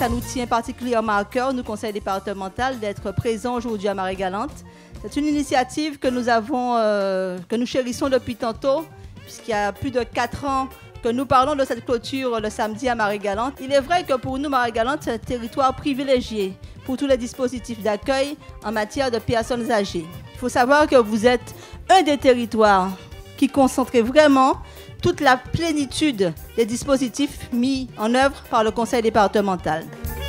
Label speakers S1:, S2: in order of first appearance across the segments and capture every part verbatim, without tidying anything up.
S1: ça nous tient particulièrement à cœur, nous, conseil départemental, d'être présents aujourd'hui à Marie-Galante. C'est une initiative que nous avons, euh, que nous chérissons depuis tantôt, puisqu'il y a plus de quatre ans que nous parlons de cette clôture le samedi à Marie-Galante. Il est vrai que pour nous, Marie-Galante, c'est un territoire privilégié pour tous les dispositifs d'accueil en matière de personnes âgées. Il faut savoir que vous êtes un des territoires qui concentre vraiment toute la plénitude des dispositifs mis en œuvre par le conseil départemental.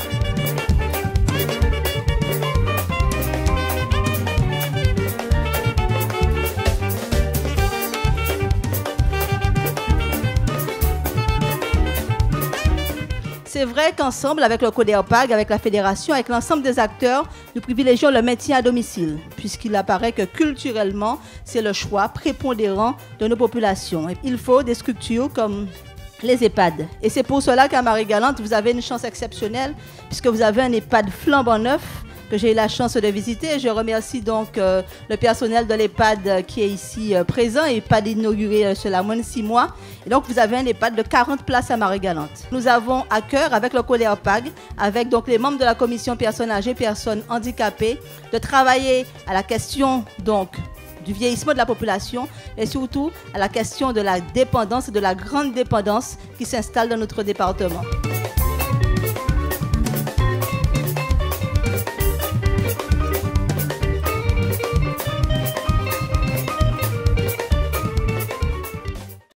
S1: C'est vrai qu'ensemble, avec le CODERPAG, avec la fédération, avec l'ensemble des acteurs, nous privilégions le maintien à domicile, puisqu'il apparaît que culturellement, c'est le choix prépondérant de nos populations. Il faut des structures comme les EHPAD. Et c'est pour cela qu'à Marie-Galante, vous avez une chance exceptionnelle, puisque vous avez un EHPAD flambant neuf, que j'ai eu la chance de visiter. Je remercie donc euh, le personnel de l'EHPAD euh, qui est ici euh, présent, EHPAD inauguré euh, cela moins de six mois. Et donc vous avez un EHPAD de quarante places à Marie-Galante. Nous avons à cœur, avec le CODERPAG, avec donc les membres de la commission personnes âgées, personnes handicapées, de travailler à la question donc du vieillissement de la population et surtout à la question de la dépendance et de la grande dépendance qui s'installe dans notre département.